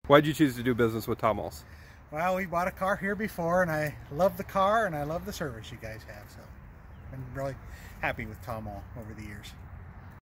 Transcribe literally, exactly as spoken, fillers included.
Why did you choose to do business with Tom Ahl's? Well, we bought a car here before, and I love the car, and I love the service you guys have. So, I'm really happy with Tom Ahl over the years.